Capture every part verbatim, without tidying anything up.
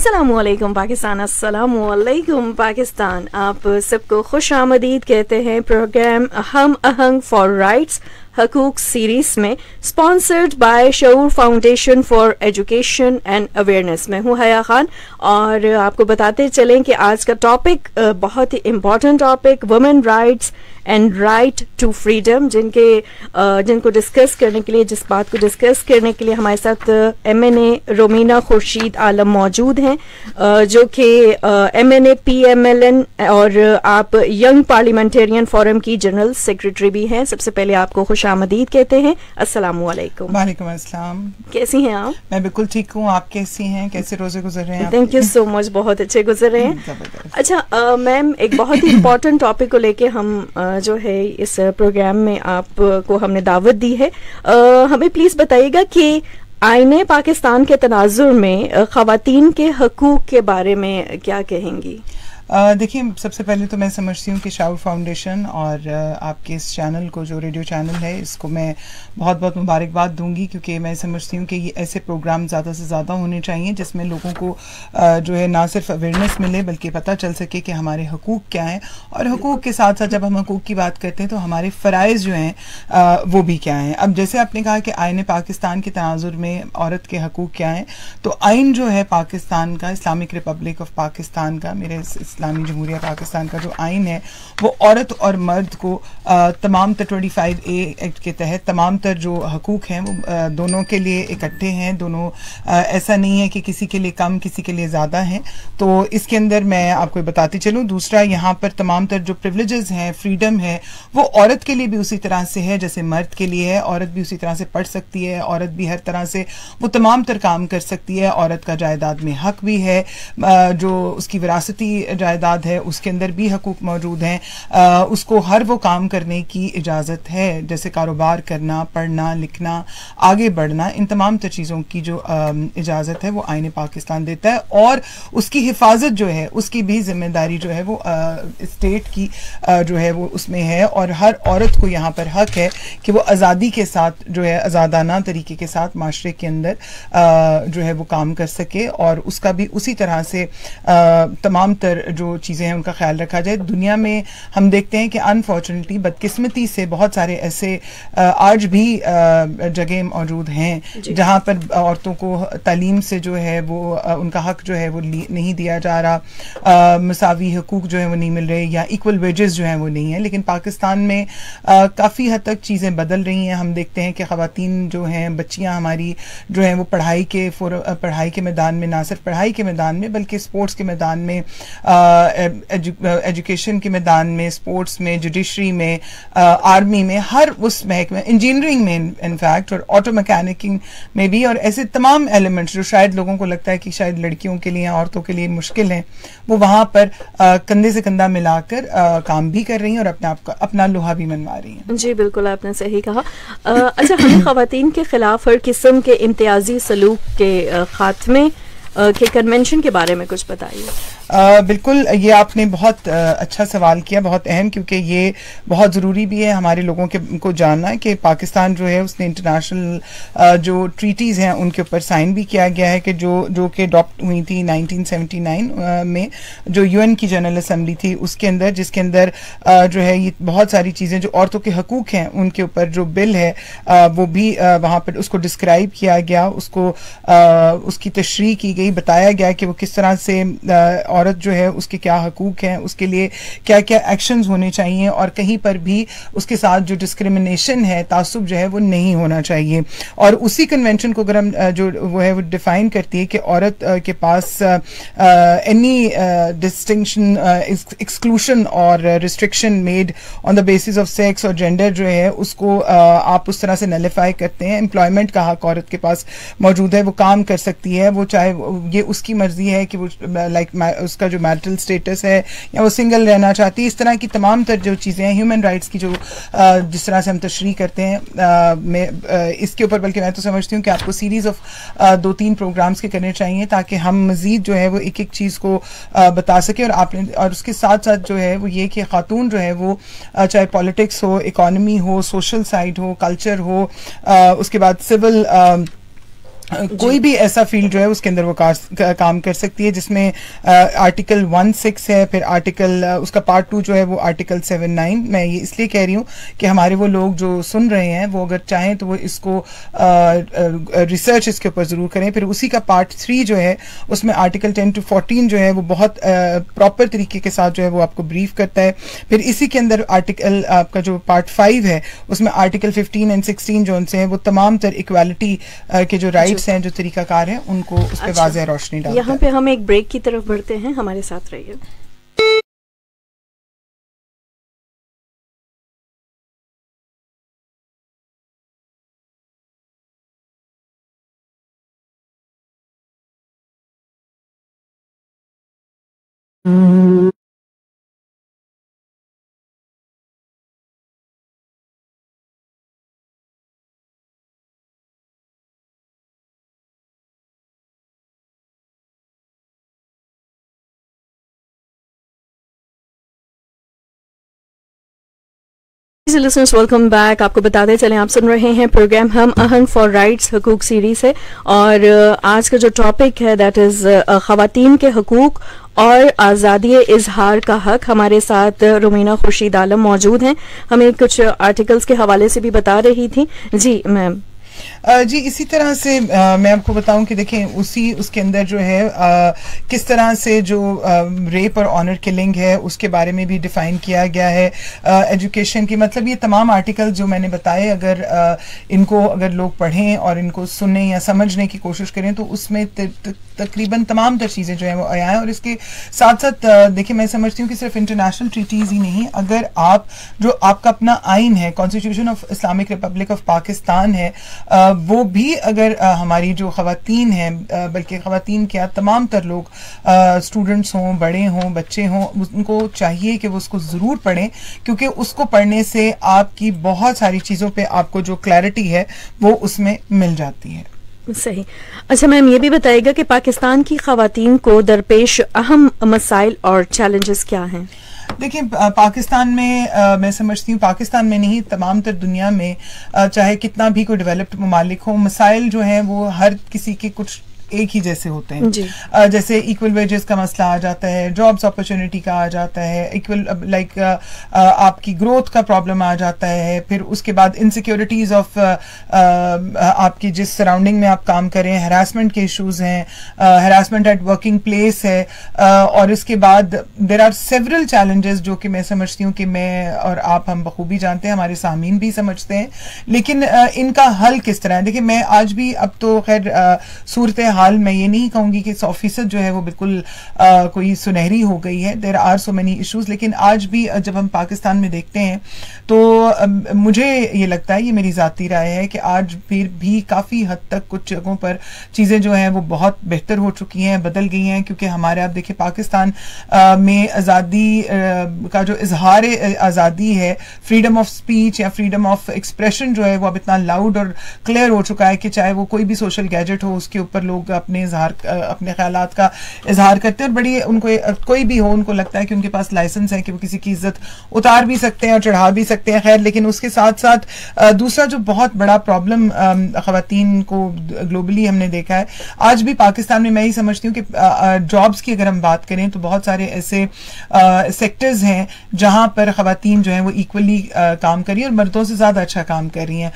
अस्सलामुअलैकुम पाकिस्तान, अस्सलामुअलैकुम पाकिस्तान। आप सबको खुश आमदीद कहते हैं program Hum Aahang for rights Huqooq series में, sponsored by Shaoor foundation for education and awareness. मैं हूँ हया खान और आपको बताते चलें कि आज का टॉपिक बहुत ही important topic, women rights and right to freedom, जिनके जिनको डिस्कस करने के लिए, जिस बात को डिस्कस करने के लिए हमारे साथ M N A Romina Khurshid Alam मौजूद हैं, जो कि M N A P M L N और आप यंग पार्लियामेंटेरियन फोरम की जनरल सेक्रेटरी भी हैं। सबसे पहले आपको खुश आमदीद कहते हैं। अस्सलाम वालेकुम। वालेकुम अस्सलाम। कैसी हैं आप? मैं बिल्कुल ठीक हूँ, आप कैसी हैं? कैसे रोजे गुजर रहे हैं? थैंक यू सो मच, बहुत अच्छे गुजर रहे हैं। अच्छा मैम, एक बहुत ही इम्पोर्टेंट टॉपिक को लेके हम uh, जो है इस प्रोग्राम में आपको हमने दावत दी है। uh, हमें प्लीज बताइएगा कि आईने पाकिस्तान के तनाजुर में ख़वातीन के हकूक़ के बारे में क्या कहेंगी? देखिए, सबसे पहले तो मैं समझती हूँ कि शऊर फाउंडेशन और आपके इस चैनल को, जो रेडियो चैनल है, इसको मैं बहुत बहुत मुबारकबाद दूंगी, क्योंकि मैं समझती हूँ कि ये ऐसे प्रोग्राम ज़्यादा से ज़्यादा होने चाहिए जिसमें लोगों को जो है ना सिर्फ अवेयरनेस मिले बल्कि पता चल सके कि हमारे हकूक़ क्या हैं, और हकूक़ के साथ साथ जब हम हकूक़ की बात करते हैं तो हमारे फ़राइज़ जो हैं वो भी क्या हैं। अब जैसे आपने कहा कि आईन पाकिस्तान के तनाजुर में औरत के हकूक़ क्या हैं, तो आइन जो है पाकिस्तान का, इस्लामिक रिपब्लिक ऑफ पाकिस्तान का, मेरे इस्लामी जमहूरिया पाकिस्तान का जो आइन है, वो औरत और मर्द को आ, तमाम तर पच्चीस ए एक्ट के तहत तमाम तर जो हकूक़ हैं वो आ, दोनों के लिए इकट्ठे हैं। दोनों आ, ऐसा नहीं है कि किसी के लिए कम, किसी के लिए ज़्यादा हैं। तो इसके अंदर मैं आपको बताती चलूँ। दूसरा, यहाँ पर तमाम तर जो प्रिविलेजेस हैं, फ्रीडम है, वो औरत के लिए भी उसी तरह से है जैसे मर्द के लिए है। औरत भी उसी तरह से पढ़ सकती है, औरत भी हर तरह से वो तमाम तर काम कर सकती है। औरत का जायदाद में हक भी है, जो उसकी विरासती जायदाद है उसके अंदर भी हकूक मौजूद हैं। आ, उसको हर वो काम करने की इजाज़त है, जैसे कारोबार करना, पढ़ना, लिखना, आगे बढ़ना, इन तमाम तर चीज़ों की जो इजाज़त है वो आईन पाकिस्तान देता है। और उसकी हिफाजत जो है, उसकी भी जिम्मेदारी जो है वो आ, स्टेट की आ, जो है वो उसमें है। और हर औरत को यहाँ पर हक है कि वो आज़ादी के साथ जो है, आज़ादाना तरीके के साथ माशरे के अंदर आ, जो है वो काम कर सके, और उसका भी उसी तरह से आ, तमाम तर जो चीज़ें हैं उनका ख्याल रखा जाए। दुनिया में हम देखते हैं कि अनफॉर्चुनेटली, बदकिस्मती से, बहुत सारे ऐसे आज भी जगह मौजूद हैं जहां पर औरतों को तालीम से जो है वो उनका हक जो है वो नहीं दिया जा रहा, मसावी हकूक जो है वो नहीं मिल रहे, या इक्वल वेजेस जो हैं वो नहीं है। लेकिन पाकिस्तान में काफ़ी हद तक चीज़ें बदल रही हैं। हम देखते हैं कि ख़वातीन जो हैं, बच्चियाँ हमारी जो हैं वो पढ़ाई के पढ़ाई के मैदान में, ना सिर्फ पढ़ाई के मैदान में बल्कि स्पोर्ट्स के मैदान में, एजु, एजुकेशन के मैदान में, स्पोर्ट्स में, जुडिशरी में, आर्मी में, हर उस महकमे, इंजीनियरिंग में इनफैक्ट, और ऑटो मैकेनिकिंग में भी, और ऐसे तमाम एलिमेंट्स जो शायद लोगों को लगता है कि शायद लड़कियों के लिए, औरतों के लिए मुश्किल हैं, वो वहाँ पर आ, कंधे से कंधा मिलाकर आ, काम भी कर रही हैं और अपने आप का अपना लोहा भी मनवा रही हैं। जी बिल्कुल, आपने सही कहा। आ, अच्छा, हमें ख़वातीन के खिलाफ हर किस्म के इम्तियाजी सलूक के खात्मे के कन्वेंशन के बारे में कुछ बताइए। आ, बिल्कुल, ये आपने बहुत आ, अच्छा सवाल किया, बहुत अहम, क्योंकि ये बहुत ज़रूरी भी है हमारे लोगों के को जानना है कि पाकिस्तान जो है उसने इंटरनेशनल जो ट्रीटीज़ हैं उनके ऊपर साइन भी किया गया है, कि जो जो कि अडॉप्ट हुई थी नाइनटीन सेवेंटी नाइन में, जो यूएन की जनरल असम्बली थी, उसके अंदर, जिसके अंदर आ, जो है ये बहुत सारी चीज़ें जो औरतों के हकूक़ हैं उनके ऊपर जो बिल है आ, वो भी आ, वहाँ पर उसको डिस्क्राइब किया गया, उसको आ, उसकी तशरीह की गई, बताया गया कि वो किस तरह से आ, औरत जो है उसके क्या हकूक़ हैं, उसके लिए क्या क्या एक्शंस होने चाहिए, और कहीं पर भी उसके साथ जो डिस्क्रिमिनेशन है, तासुब जो है वो नहीं होना चाहिए। और उसी कन्वेंशन को अगर हम जो वो है वो डिफाइन करती है कि औरत के पास एनी डिस्टिंक्शन, एक्सक्लूशन और restriction made on the basis of sex और जेंडर जो है उसको uh, आप उस तरह से नलिफाई करते हैं। एम्प्लॉयमेंट का हक औरत के पास मौजूद है, वो काम कर सकती है, वो चाहे ये उसकी मर्जी है कि वो लाइक like, उसका जो मैरिटल स्टेटस है या वो सिंगल रहना चाहती है। इस तरह की तमाम तर जो चीज़ें हैं, ह्यूमन राइट्स की जो आ, जिस तरह से हम तशरीह करते हैं, आ, मैं आ, इसके ऊपर बल्कि मैं तो समझती हूँ कि आपको सीरीज़ ऑफ दो तीन प्रोग्राम्स के करने चाहिए ताकि हम मज़ीद जो है वो एक एक चीज़ को आ, बता सके। और आपने और उसके साथ साथ जो है वो ये कि खातून जो है वो आ, चाहे पॉलिटिक्स हो, इकॉनमी हो, सोशल साइड हो, कल्चर हो, आ, उसके बाद सिविल कोई भी ऐसा फील्ड जो है उसके अंदर वो का, काम कर सकती है, जिसमें आर्टिकल वन सिक्स है, फिर आर्टिकल उसका पार्ट टू जो है वो आर्टिकल सेवन नाइन। मैं ये इसलिए कह रही हूँ कि हमारे वो लोग जो सुन रहे हैं वो अगर चाहें तो वो इसको रिसर्च इसके ऊपर ज़रूर करें। फिर उसी का पार्ट थ्री जो है उसमें आर्टिकल टेन टू फोर्टीन जो है वो बहुत प्रॉपर तरीके के साथ जो है वो आपको ब्रीफ करता है। फिर इसी के अंदर आर्टिकल आपका जो पार्ट फाइव है उसमें आर्टिकल फिफ्टीन एंड सिक्सटीन जो उनसे हैं वो तमाम तर इक्वालिटी के जो राइट हैं, जो तरीकाकार हैं, उनको उस पर वाज़ेह रोशनी डालता है। यहाँ पे हम एक ब्रेक की तरफ बढ़ते हैं, हमारे साथ रहिए। Listeners welcome back. आपको बताते चलें आप सुन रहे हैं program Hum Ahang for rights Huqooq series है, और आज का जो टॉपिक है दैट इज ख़वातीन के हकूक और आज़ादी इजहार का हक। हमारे साथ रुमीना खुर्शीद आलम मौजूद हैं, हमें कुछ आर्टिकल्स के हवाले से भी बता रही थी। जी मैम। जी इसी तरह से आ, मैं आपको बताऊं कि देखें उसी उसके अंदर जो है आ, किस तरह से जो रेप और ऑनर किलिंग है उसके बारे में भी डिफाइन किया गया है। एजुकेशन की मतलब ये तमाम आर्टिकल जो मैंने बताए अगर आ, इनको अगर लोग पढ़ें और इनको सुनने या समझने की कोशिश करें तो उसमें त, त, तकरीबन तमाम तर चीज़ें जो हैं वो आया है। और इसके साथ साथ देखिए मैं समझती हूँ कि सिर्फ इंटरनेशनल ट्रीटीज़ ही नहीं, अगर आप जो आपका अपना आइन है constitution of Islamic Republic of Pakistan है आ, वो भी अगर आ, हमारी जो ख़वातीन हैं, बल्कि ख़वातीन क्या तमाम तर लोग स्टूडेंट्स हों, बड़े हों, बच्चे हों, उनको चाहिए कि वो उसको ज़रूर पढ़ें, क्योंकि उसको पढ़ने से आपकी बहुत सारी चीज़ों पे आपको जो क्लैरिटी है वो उसमें मिल जाती है। सही। अच्छा मैम ये भी बताइएगा कि पाकिस्तान की ख़वातीन को दरपेश अहम मसाइल और चैलेंजेस क्या हैं? देखिए पाकिस्तान में आ, मैं समझती हूँ पाकिस्तान में नहीं तमाम तर दुनिया में आ, चाहे कितना भी कोई डेवलप्ड ममालिक हो, मसाइल जो हैं वो हर किसी के कुछ एक ही जैसे होते हैं। uh, जैसे इक्वल वेजेस का मसला आ जाता है, जॉब्स अपॉर्चुनिटी का आ जाता है, इक्वल लाइक uh, uh, आपकी ग्रोथ का प्रॉब्लम आ जाता है, फिर उसके बाद इनसिक्योरिटीज ऑफ uh, uh, आपकी जिस सराउंडिंग में आप काम करें, हरासमेंट के इश्यूज हैं, हरासमेंट एट वर्किंग प्लेस है, uh, और इसके बाद देर आर सेवरल चैलेंजेस जो कि मैं समझती हूँ कि मैं और आप हम बखूबी जानते हैं, हमारे सामीन भी समझते हैं, लेकिन uh, इनका हल किस तरह है। देखिए मैं आज भी अब तो खैर uh, सूरत हाल मैं ये नहीं कहूंगी कि सौ फीसद जो है वो बिल्कुल आ, कोई सुनहरी हो गई है, there are so many issues, लेकिन आज भी जब हम पाकिस्तान में देखते हैं तो आ, मुझे ये लगता है, ये मेरी ज़ाती राय है कि आज फिर भी काफ़ी हद तक कुछ जगहों पर चीज़ें जो हैं वो बहुत बेहतर हो चुकी हैं, बदल गई हैं, क्योंकि हमारे आप देखिए पाकिस्तान आ, में आज़ादी का जो इजहार आज़ादी है, फ्रीडम ऑफ स्पीच या फ्रीडम ऑफ एक्सप्रेशन जो है वो अब इतना लाउड और क्लियर हो चुका है कि चाहे वो कोई भी सोशल गैजेट हो उसके ऊपर लोग अपने इजहार अपने ख्यालात का इजहार करते हैं, और बड़ी उनको कोई भी हो उनको लगता है कि उनके पास लाइसेंस है कि वो किसी की इज्जत उतार भी सकते हैं और चढ़ा भी सकते हैं। खैर लेकिन उसके साथ साथ दूसरा जो बहुत बड़ा प्रॉब्लम ख़वातीन को ग्लोबली हमने देखा है, आज भी पाकिस्तान में मैं ही समझती हूँ कि जॉब्स की अगर हम बात करें तो बहुत सारे ऐसे सेक्टर्स हैं जहां पर ख़वातीन जो है वो इक्वली काम कर रही है और मर्दों से ज्यादा अच्छा काम कर रही हैं,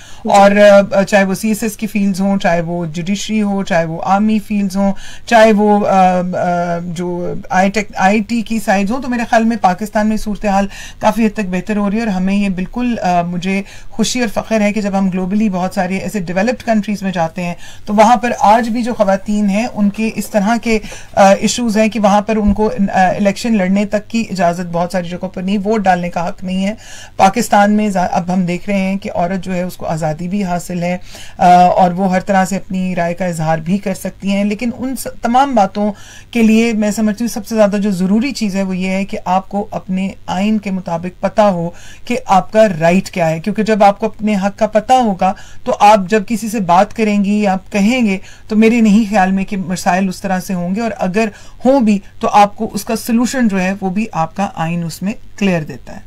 और चाहे वो सी एस एस की फील्ड्स हों, चाहे वो जुडिशरी हो, चाहे वो आर्मी फील्ड्स हों, चाहे वो आ, आ, जो आई टेक आई टी की साइड्स हों, तो मेरे ख्याल में पाकिस्तान में सूरत हाल काफ़ी हद तक बेहतर हो रही है। और हमें ये बिल्कुल आ, मुझे खुशी और फ़ख्र है कि जब हम ग्लोबली बहुत सारे ऐसे डेवलप्ड कंट्रीज़ में जाते हैं तो वहाँ पर आज भी जो ख़वातीन हैं उनके इस तरह के इशूज़ हैं कि वहाँ पर उनको इलेक्शन लड़ने तक की इजाज़त बहुत सारी जगहों पर नहीं, वोट डालने का हक नहीं है। पाकिस्तान में अब हम देख रहे हैं कि औरत जो है उसको आज़ादी भी हासिल है और वो हर तरह से अपनी राय का इजहार भी कर सकती हैं, लेकिन उन तमाम बातों के लिए मैं समझती हूँ सबसे ज़्यादा जो ज़रूरी चीज़ है वो ये है कि आपको अपने आइन के मुताबिक पता हो कि आपका राइट क्या है, क्योंकि जब आपको अपने हक का पता होगा तो आप जब किसी से बात करेंगी या आप कहेंगे तो मेरे नहीं ख्याल में कि मसाइल उस तरह से होंगे, और अगर हों भी तो आपको उसका सलूशन जो है वो भी आपका आइन उसमें क्लियर देता है।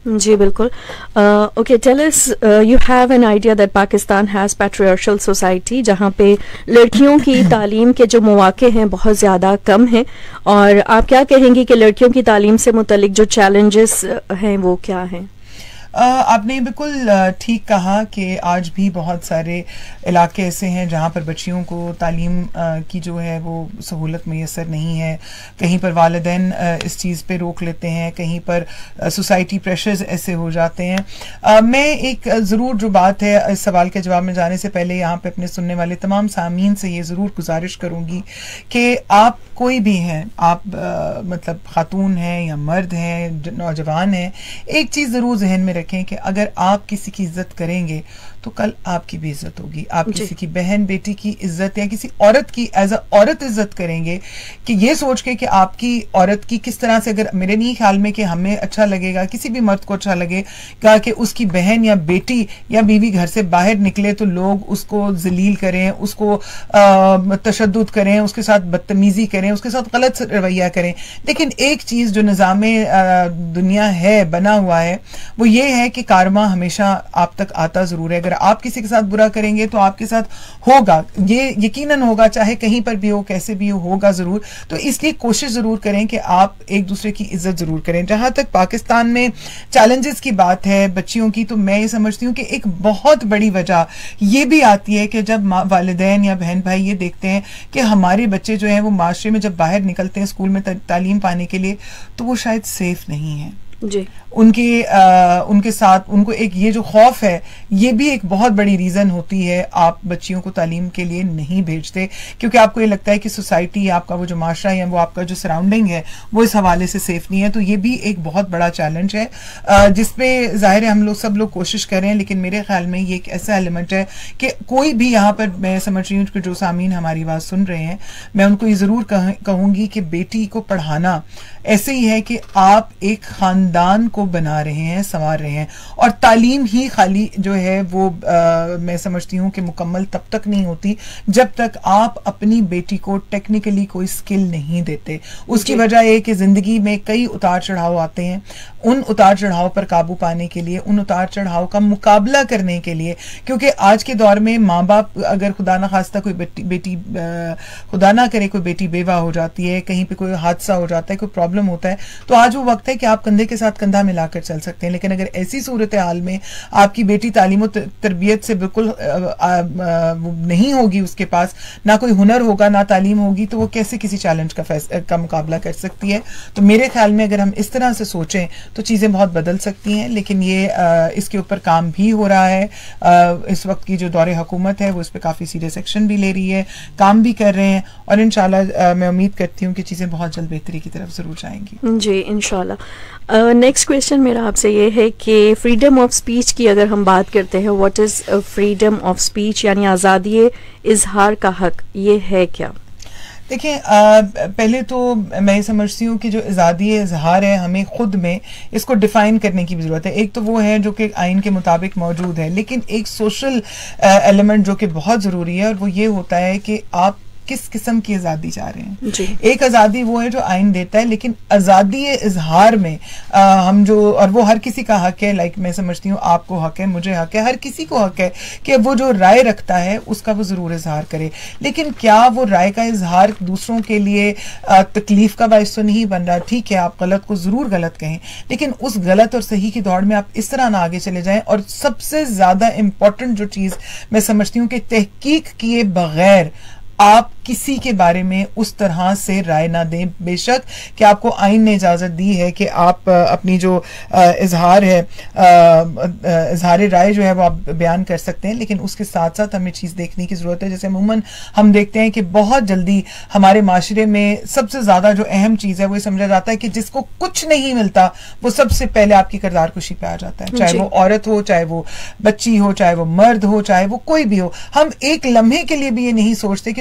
जी बिल्कुल. Okay, tell us, you have an idea that Pakistan has patriarchal society, जहाँ पे लड़कियों की तालीम के जो मौके हैं बहुत ज़्यादा कम हैं, और आप क्या कहेंगी कि लड़कियों की तालीम से मुतल्लिक जो चैलेंजेस हैं वो क्या हैं? Uh, आपने बिल्कुल ठीक कहा कि आज भी बहुत सारे इलाके ऐसे हैं जहाँ पर बच्चियों को तालीम uh, की जो है वो सहूलत मैसर नहीं है. कहीं पर वालिदैन uh, इस चीज़ पे रोक लेते हैं, कहीं पर सोसाइटी uh, प्रेशर्स ऐसे हो जाते हैं. uh, मैं एक ज़रूर जो बात है, इस सवाल के जवाब में जाने से पहले यहाँ पे अपने सुनने वाले तमाम सामीन से ये ज़रूर गुजारिश करूँगी कि आप कोई भी हैं, आप uh, मतलब खातून हैं या मर्द हैं, नौजवान हैं, एक चीज़ ज़रूर जहन में रखें कि अगर आप किसी की इज्जत करेंगे तो कल आपकी भी इज्जत होगी. आप किसी की बहन बेटी की इज्जत या किसी औरत की एज अ औरत इज्जत करेंगे कि ये सोच के कि आपकी औरत की किस तरह से, अगर मेरे नहीं ख्याल में कि हमें अच्छा लगेगा, किसी भी मर्द को अच्छा लगेगा कि उसकी बहन या बेटी या बीवी घर से बाहर निकले तो लोग उसको जलील करें, उसको तशद्दुद करें, उसके साथ बदतमीजी करें, उसके साथ गलत रवैया करें. लेकिन एक चीज जो निज़ामे दुनिया है बना हुआ है वो ये है कि कारमा हमेशा आप तक आता जरूर है. अगर आप किसी के साथ बुरा करेंगे तो आपके साथ होगा, ये यकीनन होगा, चाहे कहीं पर भी हो, कैसे भी हो, होगा जरूर. तो इसलिए कोशिश जरूर करें कि आप एक दूसरे की इज्जत जरूर करें. जहां तक पाकिस्तान में चैलेंजेस की बात है बच्चियों की, तो मैं ये समझती हूँ कि एक बहुत बड़ी वजह ये भी आती है कि जब वालिदैन या बहन भाई ये देखते हैं कि हमारे बच्चे जो हैं वो माशरे में जब बाहर निकलते हैं स्कूल में तालीम पाने के लिए, तो वो शायद सेफ नहीं है जी. उनके आ, उनके साथ उनको एक ये जो खौफ है, ये भी एक बहुत बड़ी रीज़न होती है आप बच्चियों को तालीम के लिए नहीं भेजते, क्योंकि आपको ये लगता है कि सोसाइटी, आपका वो जो माशरा है, वो आपका जो सराउंडिंग है वो इस हवाले से सेफ नहीं है. तो ये भी एक बहुत बड़ा चैलेंज है जिसपे ज़ाहिर है हम लोग सब लोग कोशिश कर रहे हैं. लेकिन मेरे ख्याल में ये एक ऐसा एलिमेंट है कि कोई भी यहाँ पर, मैं समझ रही हूँ कि जो सामीन हमारी बात सुन रहे हैं, मैं उनको ये ज़रूर कहूँगी कि बेटी को पढ़ाना ऐसे ही है कि आप एक खानदान को बना रहे हैं, संवार रहे हैं. और तालीम ही खाली जो है वो आ, मैं समझती हूँ कि मुकम्मल तब तक नहीं होती जब तक आप अपनी बेटी को टेक्निकली कोई स्किल नहीं देते. उसकी वजह है कि जिंदगी में कई उतार चढ़ाव आते हैं. उन उतार चढ़ाव पर काबू पाने के लिए, उन उतार चढ़ाव का मुकाबला करने के लिए, क्योंकि आज के दौर में माँ बाप, अगर खुदा ना खास्ता कोई बेटी बेटी खुदा ना करे कोई बेटी बेवा हो जाती है, कहीं पे कोई हादसा हो जाता है, कोई प्रॉब्लम होता है, तो आज वो वक्त है कि आप कंधे के साथ कंधा मिलाकर चल सकते हैं. लेकिन अगर ऐसी सूरत हाल में आपकी बेटी तालीम और तरबियत से बिल्कुल नहीं होगी, उसके पास ना कोई हुनर होगा ना तालीम होगी, तो वो कैसे किसी चैलेंज का का मुकाबला कर सकती है. तो मेरे ख्याल में अगर हम इस तरह से सोचें तो चीज़ें बहुत बदल सकती हैं. लेकिन ये आ, इसके ऊपर काम भी हो रहा है. आ, इस वक्त की जो दौरे हुकूमत है वो इस पर काफ़ी सीरियस एक्शन भी ले रही है, काम भी कर रहे हैं, और इंशाल्लाह मैं उम्मीद करती हूँ कि चीज़ें बहुत जल्द बेहतरी की तरफ ज़रूर जाएंगी. जी इंशाल्लाह. नेक्स्ट क्वेश्चन मेरा आपसे ये है कि फ्रीडम ऑफ स्पीच की अगर हम बात करते हैं, what is freedom of speech, यानी आज़ादी इजहार का हक, ये है क्या? देखिए, पहले तो मैं ये समझती हूँ कि जो आज़ादी इजहार है, हमें खुद में इसको डिफाइन करने की भी ज़रूरत है. एक तो वो है जो कि आइन के मुताबिक मौजूद है, लेकिन एक सोशल एलिमेंट जो कि बहुत ज़रूरी है, और वो ये होता है कि आप किस किस्म की आज़ादी चाह रहे हैं. जी. एक आज़ादी वो है जो आइन देता है, लेकिन आज़ादी इजहार में आ, हम जो, और वो हर किसी का हक है, लाइक मैं समझती हूँ आपको हक है, मुझे हक है, हर किसी को हक है कि वो जो राय रखता है उसका वो ज़रूर इजहार करे. लेकिन क्या वो राय का इजहार दूसरों के लिए आ, तकलीफ का बायस तो नहीं बन रहा? ठीक है, आप गलत को ज़रूर गलत कहें, लेकिन उस गलत और सही की दौड़ में आप इस तरह ना आगे चले जाएं. और सबसे ज़्यादा इम्पॉर्टेंट जो चीज़ मैं समझती हूँ कि तहकीक किए बगैर आप किसी के बारे में उस तरह से राय ना दें. बेशक कि आपको आइन ने इजाज़त दी है कि आप अपनी जो इजहार है, इजहार राय जो है वो आप बयान कर सकते हैं, लेकिन उसके साथ साथ हमें चीज़ देखने की ज़रूरत है. जैसे अमूमन हम देखते हैं कि बहुत जल्दी हमारे माशरे में सबसे ज़्यादा जो अहम चीज़ है वो समझा जाता है कि जिसको कुछ नहीं मिलता वो सबसे पहले आपकी किरदार कुशी पे आ जाता है, चाहे वो औरत हो, चाहे वो बच्ची हो, चाहे वो मर्द हो, चाहे वो कोई भी हो. हम एक लम्हे के लिए भी ये नहीं सोचते कि जो आज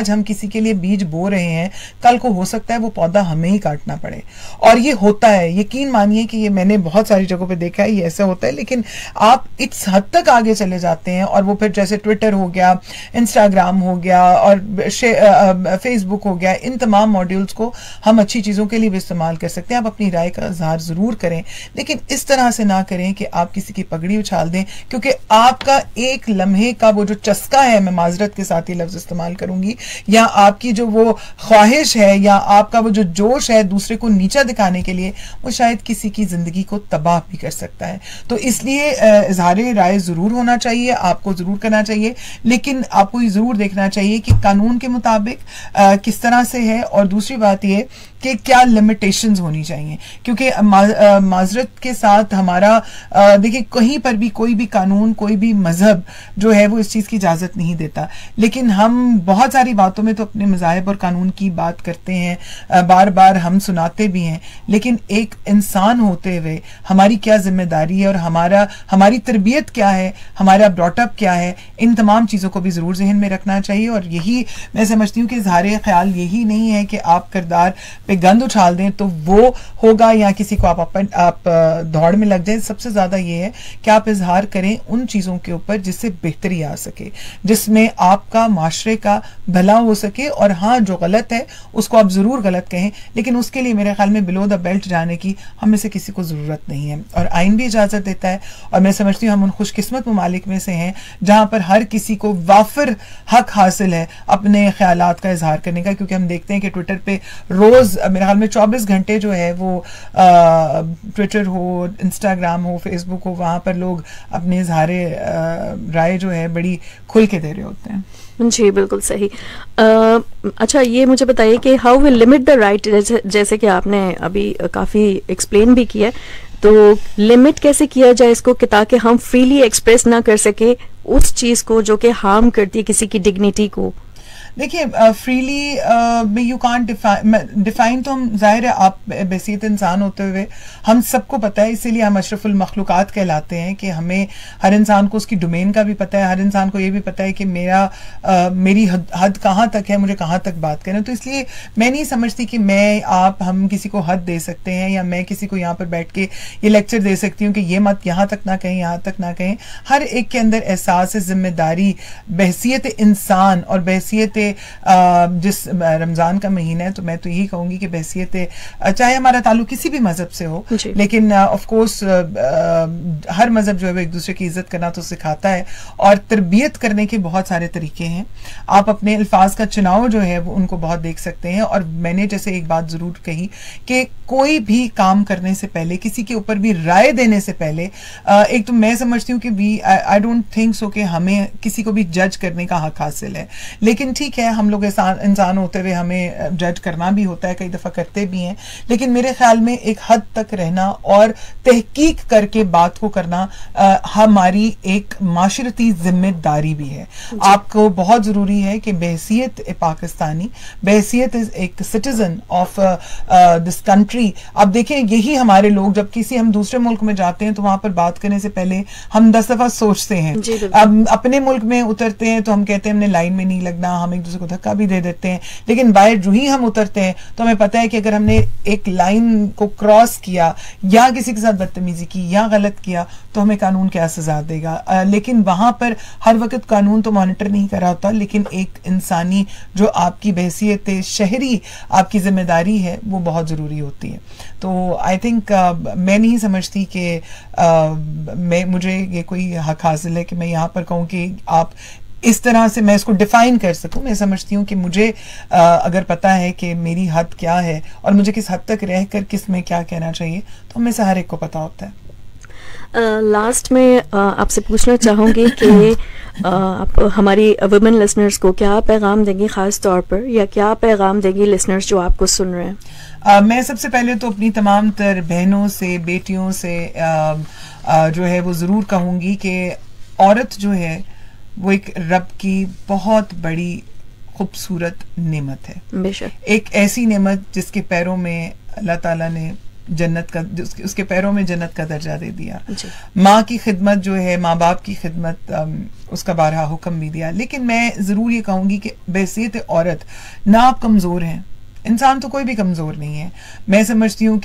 आज हम किसी के लिए बीज बो रहे हैं, कल को हो सकता है वो पौधा हमें ही काटना पड़े। और ये होता है, यकीन मानिए कि ये मैंने बहुत सारी जगहों पे देखा है, ये ऐसा होता है। लेकिन आप इस हद तक आगे चले जाते हैं और वो फिर जैसे ट्विटर हो गया, इंस्टाग्राम हो गया और फेसबुक हो गया, इन तमाम मॉड्यूल्स को हम अच्छी चीज़ों के लिए भी इस्तेमाल कर सकते हैं। आप अपनी राय का इजहार ज़रूर करें, लेकिन इस तरह से ना करें कि आप किसी की पगड़ी उछाल दें, क्योंकि आपका एक लम्हे का वो जो चस्का है, मैं माजरत के साथ ये लफ्ज़ इस्तेमाल करूंगी, या आपकी जो वो ख्वाहिश है या आपका वो जो जोश है दूसरे को नीचा दिखाने के लिए, वो शायद किसी की ज़िंदगी को तबाह भी कर सकता है। तो इसलिए इजहार राय ज़रूर होना चाहिए, आपको ज़रूर करना चाहिए, लेकिन आपको ये ज़रूर देखना चाहिए कि कानून के मुताबिक आ, किस तरह से है। और दूसरी बात ये कि क्या लिमिटेशंस होनी चाहिए, क्योंकि मा, माजरत के साथ हमारा देखिए कहीं पर भी कोई भी कानून, कोई भी मजहब जो है वो इस चीज़ की इजाज़त नहीं देता, लेकिन हम बहुत सारी बातों में तो अपने मज़ाहिब और कानून की बात करते हैं, आ, बार बार हम सुनाते भी हैं, लेकिन एक इंसान होते हुए हमारी क्या जिम्मेदारी है और हमारा हमारी तरबियत क्या है, हमारा ब्रॉटअप क्या है, इन तमाम चीज़ों को भी ज़रूर जहन में रखना चाहिए। और यही मैं समझती हूँ कि इज़हार ख्याल यही नहीं है कि आप किरदार पे गंद उछाल दें तो वो होगा, या किसी को आप अपन आप दौड़ में लग जाए। सबसे ज़्यादा ये है कि आप इजहार करें उन चीज़ों के ऊपर जिससे बेहतरी आ सके, जिसमें आपका माशरे का भला हो सके। और हाँ, जो गलत है उसको आप ज़रूर गलत कहें, लेकिन उसके लिए मेरे ख्याल में बिलो द बेल्ट जाने की हम में से किसी को ज़रूरत नहीं है, और आइन भी इजाज़त देता है। और मैं समझती हूँ हम उन खुशकिस्मत ममालिक में से हैं जहाँ पर हर किसी को वाफिर हक हासिल है अपने ख्यालात का इजहार करने का, क्योंकि हम देखते हैं कि ट्विटर पे रोज़ मेरे ख्याल में चौबीस घंटे जो है वो ट्विटर हो, इंस्टाग्राम हो, फेसबुक हो, वहाँ पर लोग अपने इजहार राय जो है बड़ी खुल के दे रहे होते हैं। जी बिल्कुल सही। आ, अच्छा ये मुझे बताइए कि how will limit the right, जैसे जैसे कि आपने अभी काफ़ी एक्सप्लेन भी किया, तो लिमिट कैसे किया जाए इसको कि ताकि हम फ्रीली एक्सप्रेस ना कर सके उस चीज़ को जो कि हार्म करती है किसी की डिग्निटी को। देखिए freely you can't define define तो हम जाहिर है आप बहसीत इंसान होते हुए हम सबको पता है, इसीलिए हम अशरफुल मखलूक़ात कहलाते हैं कि हमें हर इंसान को उसकी डोमेन का भी पता है, हर इंसान को ये भी पता है कि मेरा uh, मेरी हद, हद कहाँ तक है, मुझे कहाँ तक बात करना। तो इसलिए मैं नहीं समझती कि मैं आप हम किसी को हद दे सकते हैं, या मैं किसी को यहाँ पर बैठ के ये लेक्चर दे सकती हूँ कि ये मत यहाँ तक ना कहें, यहाँ तक ना कहें। हर एक के अंदर एहसास जिम्मेदारी, बहसीत इंसान और बहसीत जिस रमज़ान का महीना है, तो मैं तो यही कहूँगी कि बहसीत चाहे हमारा ताल्लुक किसी भी मज़हब से हो, लेकिन ऑफ कोर्स हर मज़हब जो है वो एक दूसरे की इज़्ज़त करना तो सिखाता है, और तरबियत करने के बहुत सारे तरीके हैं। आप अपने अल्फाज का चुनाव जो है वो उनको बहुत देख सकते हैं। और मैंने जैसे एक बात ज़रूर कही कि कोई भी काम करने से पहले, किसी के ऊपर भी राय देने से पहले, एक तो मैं समझती हूँ कि we I don't think so कि हमें किसी को भी जज करने का हक हासिल है, लेकिन ठीक है हम लोग इंसान होते हुए हमें जज करना भी होता है, कई दफ़ा करते भी हैं, लेकिन मेरे ख्याल में एक हद तक रहना और तहकीक करके बात को करना आ, हमारी एक माशरती जिम्मेदारी भी है। आपको बहुत ज़रूरी है कि बहसीत पाकिस्तानी, बहसीत एक सिटीजन ऑफ दिस कंट्री, आप देखें यही हमारे लोग जब किसी हम दूसरे मुल्क में जाते हैं तो वहाँ पर बात करने से पहले हम दस दफ़ा सोचते हैं। अब अपने मुल्क में उतरते हैं तो हम कहते हैं हमने लाइन में नहीं लगना, हम एक दूसरे को धक्का भी दे देते हैं, लेकिन बाहर जो ही हम उतरते हैं तो हमें पता है कि अगर हमने एक लाइन को क्रॉस किया या किसी के साथ बदतमीजी की या गलत किया तो हमें कानून क्या सजा देगा। आ, लेकिन वहां पर हर वक्त कानून तो मॉनिटर नहीं कर रहा होता, लेकिन एक इंसानी जो आपकी बहसीत शहरी आपकी जिम्मेदारी है वो बहुत ज़रूरी होती है। तो आई थिंक uh, मैं नहीं समझती कि uh, मैं मुझे ये कोई हक हासिल है कि मैं यहाँ पर कहूँ कि आप इस तरह से मैं इसको डिफाइन कर सकूं। मैं समझती हूँ कि मुझे आ, अगर पता है कि मेरी हद क्या है और मुझे किस हद तक रहकर किस में क्या कहना चाहिए, तो हमें से हर एक को पता होता है। लास्ट uh, में uh, आपसे पूछना चाहूँगी कि uh, आप हमारी वुमेन लिसनर्स को क्या पैगाम देंगी ख़ास तौर पर, या क्या पैगाम देंगी लिसनर्स जो आपको सुन रहे हैं? uh, मैं सबसे पहले तो अपनी तमाम तर बहनों से, बेटियों से uh, uh, जो है वो ज़रूर कहूँगी कि औरत जो है वो एक रब की बहुत बड़ी खूबसूरत नेमत है। बेशक एक ऐसी नेमत जिसके पैरों में अल्लाह ताला ने जन्नत का, उसके, उसके पैरों में जन्नत का दर्जा दे दिया। माँ की खिदमत जो है, माँ बाप की खिदमत, उसका बारहा हुक्म भी दिया। लेकिन मैं ज़रूर ये कहूँगी कि बहसीत औरत ना आप कमज़ोर हैं, इंसान तो कोई भी कमज़ोर नहीं है। मैं समझती हूँ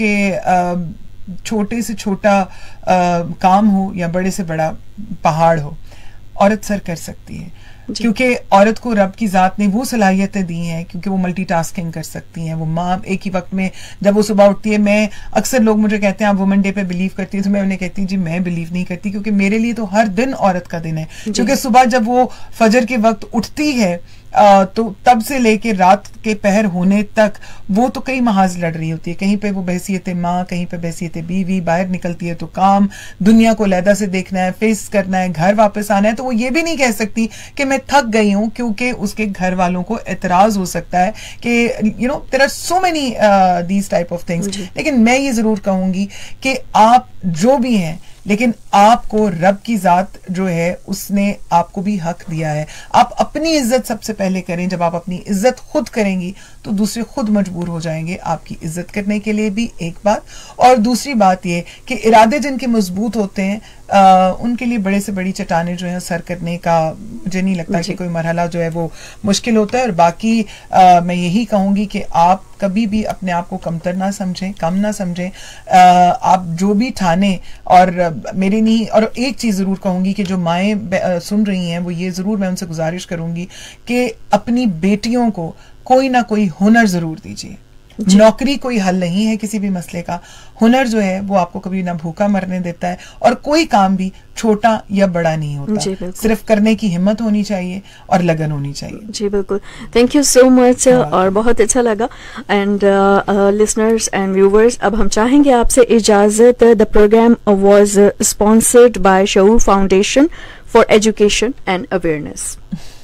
कि छोटे से छोटा आ, काम हो या बड़े से बड़ा पहाड़ हो, औरत सर कर सकती है, क्योंकि औरत को रब की ज़ात ने वो सलाहियतें दी हैं, क्योंकि वो मल्टीटास्किंग कर सकती हैं। वो माँ एक ही वक्त में जब वो सुबह उठती है, मैं अक्सर लोग मुझे कहते हैं आप वुमेन डे पे बिलीव करती है, तो मैं उन्हें कहती हूँ जी मैं बिलीव नहीं करती, क्योंकि मेरे लिए तो हर दिन औरत का दिन है। क्योंकि सुबह जब वो फजर के वक्त उठती है आ, तो तब से लेके रात के पहर होने तक वो तो कई महाज लड़ रही होती है। कहीं पे वो बहसीयत माँ, कहीं पे बहसीयत बीवी, बाहर निकलती है तो काम, दुनिया को लहदा से देखना है, फेस करना है, घर वापस आना है। तो वो ये भी नहीं कह सकती कि मैं थक गई हूँ, क्योंकि उसके घर वालों को एतराज हो सकता है कि you know there are so many these type of things. लेकिन मैं ये जरूर कहूंगी कि आप जो भी हैं, लेकिन आपको रब की ज़ात जो है उसने आपको भी हक दिया है। आप अपनी इज्जत सबसे पहले करें। जब आप अपनी इज्जत खुद करेंगी तो दूसरे खुद मजबूर हो जाएंगे आपकी इज्जत करने के लिए भी, एक बात। और दूसरी बात ये कि इरादे जिनके मजबूत होते हैं आ, उनके लिए बड़े से बड़ी चट्टानें जो है सर करने का मुझे नहीं लगता कि कोई मरहला जो है वो मुश्किल होता है। और बाकी आ, मैं यही कहूँगी कि आप कभी भी अपने आप को कमतर ना समझें, कम ना समझें। आ, आप जो भी ठाने, और मेरे नहीं, और एक चीज़ ज़रूर कहूँगी कि जो माएँ सुन रही हैं वो ये ज़रूर मैं उनसे गुजारिश करूँगी कि अपनी बेटियों को कोई ना कोई हुनर ज़रूर दीजिए। नौकरी कोई हल नहीं है किसी भी मसले का। हुनर जो है वो आपको कभी ना भूखा मरने देता है, और कोई काम भी छोटा या बड़ा नहीं होता, सिर्फ करने की हिम्मत होनी चाहिए और लगन होनी चाहिए। जी बिल्कुल, थैंक यू सो मच, और बहुत अच्छा लगा। एंड लिसनर्स एंड व्यूवर्स, अब हम चाहेंगे आपसे इजाजत। The program was sponsored by Shaoor foundation for education and awareness.